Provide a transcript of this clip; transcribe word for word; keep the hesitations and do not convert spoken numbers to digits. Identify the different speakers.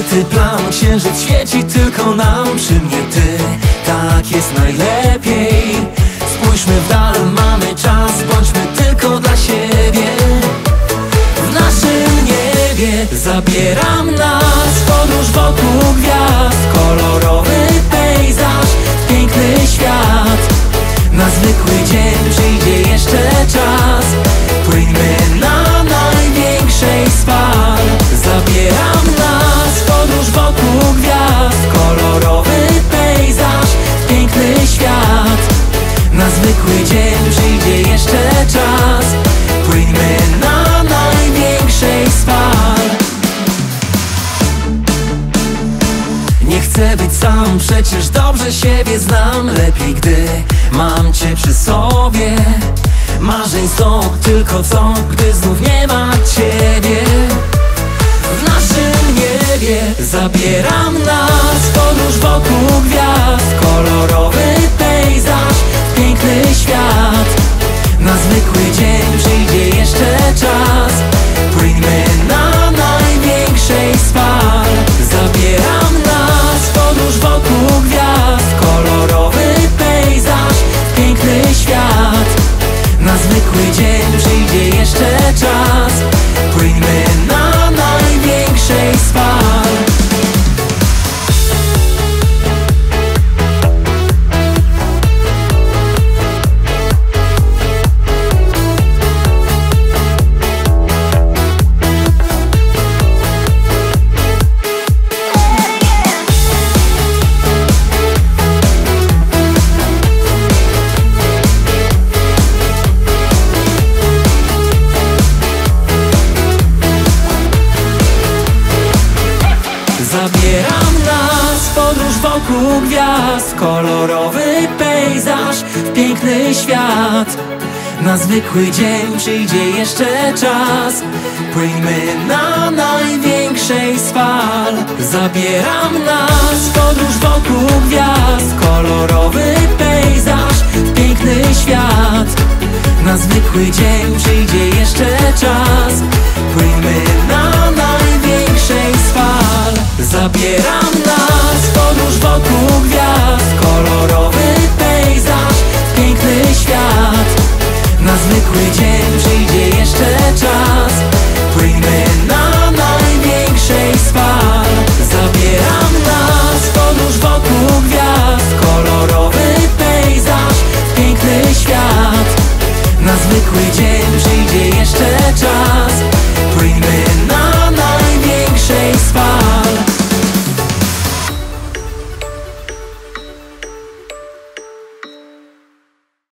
Speaker 1: Złoty plan, księżyc świeci tylko nam. Przy mnie ty, tak jest najlepiej. Spójrzmy w dal, mamy czas, bądźmy tylko dla siebie. W naszym niebie zabieram nas w podróż wokół gwiazd. Kolorowy pejzaż, piękny świat. Na zwykły dzień przyjdzie jeszcze czas. Płyńmy na największej z fal. Zabieram nas w podróż wokół gwiazd. Kolorowy pejzaż, piękny świat. Na zwykły dzień przyjdzie jeszcze czas. Płyńmy na największej z fal. Nie chcę być sam, przecież dobrze siebie znam. Lepiej, gdy mam cię przy sobie. Marzeń są tylko co, gdy znów nie ma ciebie. W naszym niebie zabieram nas w podróż wokół gwiazd. Kolorowy pejzaż, piękny świat. Na zwykły dzień przyjdzie jeszcze czas. Płyńmy na największej z fal. Zabieram nas w podróż wokół gwiazd. Kolorowy pejzaż, piękny świat. Na zwykły dzień przyjdzie jeszcze czas. Płyńmy na największej z fal. Zabieram nas w podróż wokół gwiazd. Kolorowy pejzaż, piękny świat. Na zwykły dzień przyjdzie jeszcze czas. Płyńmy na największej z fal. Zabieram nas w podróż wokół gwiazd. Kolorowy pejzaż, piękny świat. Na zwykły dzień